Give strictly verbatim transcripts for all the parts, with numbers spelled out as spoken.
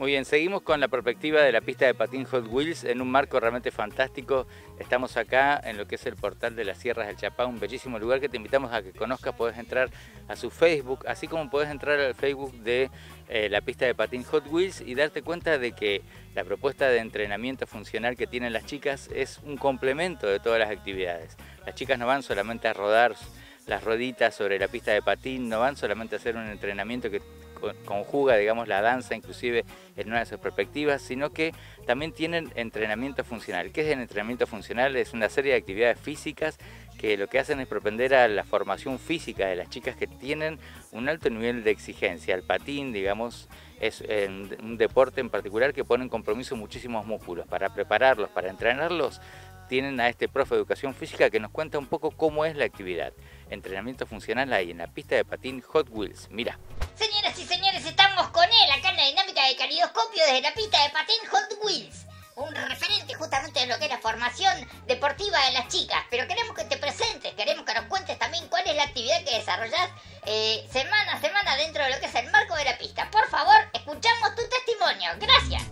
Muy bien, seguimos con la perspectiva de la pista de patín Hot Wheels en un marco realmente fantástico. Estamos acá en lo que es el portal de las Sierras del Chapá, un bellísimo lugar que te invitamos a que conozcas. Podés entrar a su Facebook, así como podés entrar al Facebook de eh, la pista de patín Hot Wheels y darte cuenta de que la propuesta de entrenamiento funcional que tienen las chicas es un complemento de todas las actividades. Las chicas no van solamente a rodar las rueditas sobre la pista de patín, no van solamente a hacer un entrenamiento que conjuga, digamos, la danza inclusive en una de sus perspectivas, sino que también tienen entrenamiento funcional. ¿Qué es el entrenamiento funcional? Es una serie de actividades físicas que lo que hacen es propender a la formación física de las chicas que tienen un alto nivel de exigencia. El patín, digamos, es un deporte en particular que pone en compromiso muchísimos músculos. Para prepararlos, para entrenarlos, tienen a este profe de educación física que nos cuenta un poco cómo es la actividad. Entrenamiento funcional ahí en la pista de patín Hot Wheels. Mira. Señoras y señores, estamos con él acá en la dinámica de calidoscopio desde la pista de patín Hot Wheels. Un referente justamente de lo que es la formación deportiva de las chicas. Pero queremos que te presentes, queremos que nos cuentes también cuál es la actividad que desarrollás eh, semana a semana dentro de lo que es el marco de la pista. Por favor, escuchamos tu testimonio. Gracias.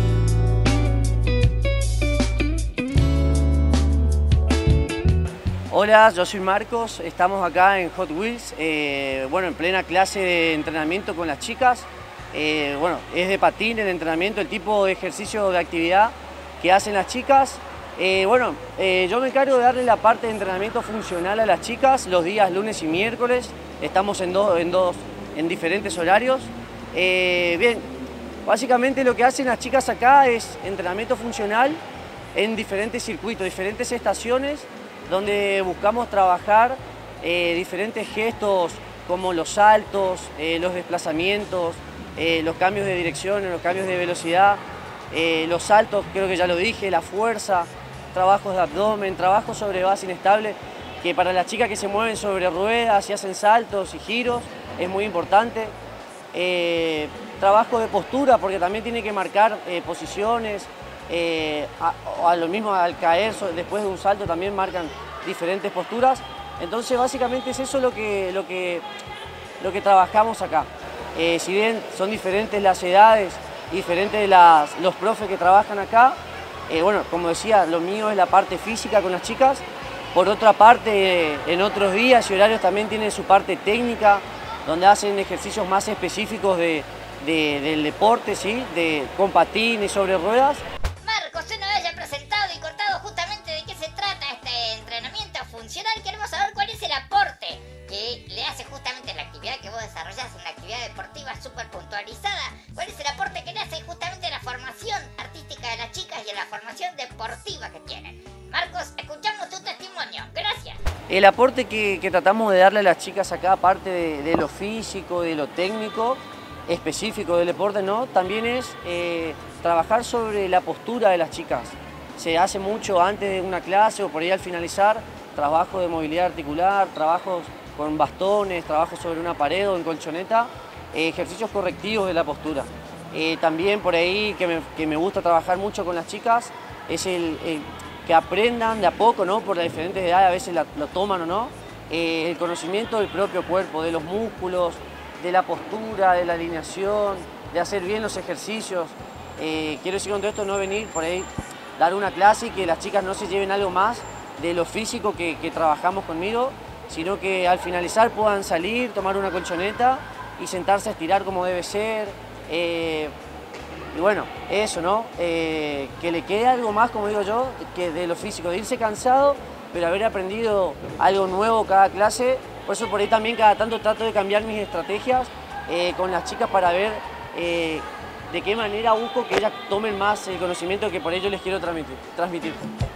Hola, yo soy Marcos, estamos acá en Hot Wheels, eh, bueno, en plena clase de entrenamiento con las chicas. Eh, bueno, es de patín el entrenamiento, el tipo de ejercicio de actividad que hacen las chicas. Eh, bueno, eh, yo me encargo de darle la parte de entrenamiento funcional a las chicas los días lunes y miércoles. Estamos en, do, en, dos, en diferentes horarios. Eh, bien, básicamente lo que hacen las chicas acá es entrenamiento funcional en diferentes circuitos, diferentes estaciones, donde buscamos trabajar eh, diferentes gestos como los saltos, eh, los desplazamientos, eh, los cambios de dirección, los cambios de velocidad, eh, los saltos, creo que ya lo dije, la fuerza, trabajos de abdomen, trabajos sobre base inestable, que para las chicas que se mueven sobre ruedas y hacen saltos y giros es muy importante. Eh, trabajo de postura, porque también tiene que marcar eh, posiciones. Eh, a, a lo mismo al caer después de un salto también marcan diferentes posturas. Entonces básicamente es eso lo que, lo que, lo que trabajamos acá. Eh, si bien son diferentes las edades, diferentes las, los profes que trabajan acá, eh, bueno, como decía, lo mío es la parte física con las chicas. Por otra parte, en otros días y horarios también tienen su parte técnica, donde hacen ejercicios más específicos de, de, del deporte, ¿sí? De, con patín y sobre ruedas. Funcional, queremos saber cuál es el aporte que le hace justamente la actividad que vos desarrollás, una actividad deportiva súper puntualizada. ¿Cuál es el aporte que le hace justamente a la formación artística de las chicas y a la formación deportiva que tienen? Marcos, escuchamos tu testimonio. Gracias. El aporte que, que tratamos de darle a las chicas acá, aparte de, de lo físico, de lo técnico, específico del deporte, ¿no? También es eh, trabajar sobre la postura de las chicas. Se hace mucho antes de una clase o por ahí al finalizar, trabajo de movilidad articular, trabajos con bastones, trabajos sobre una pared o en colchoneta, eh, ejercicios correctivos de la postura. Eh, también por ahí que me, que me gusta trabajar mucho con las chicas es el, el que aprendan de a poco, ¿no? Por las diferentes edades, a veces la, lo toman o no, eh, el conocimiento del propio cuerpo, de los músculos, de la postura, de la alineación, de hacer bien los ejercicios. Eh, quiero decir con todo esto no venir por ahí, dar una clase y que las chicas no se lleven algo más de lo físico que, que trabajamos conmigo, sino que al finalizar puedan salir, tomar una colchoneta y sentarse a estirar como debe ser. Eh, y bueno, eso, ¿no? Eh, que le quede algo más, como digo yo, que de lo físico, de irse cansado, pero haber aprendido algo nuevo cada clase. Por eso por ahí también cada tanto trato de cambiar mis estrategias eh, con las chicas para ver eh, de qué manera busco que ellas tomen más el conocimiento que por ello les quiero transmitir. transmitir.